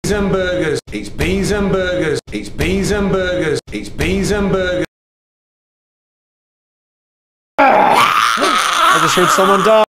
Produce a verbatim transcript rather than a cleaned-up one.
and burgers. It's beans and burgers. It's beans and burgers. It's beans and burgers. I just heard someone die.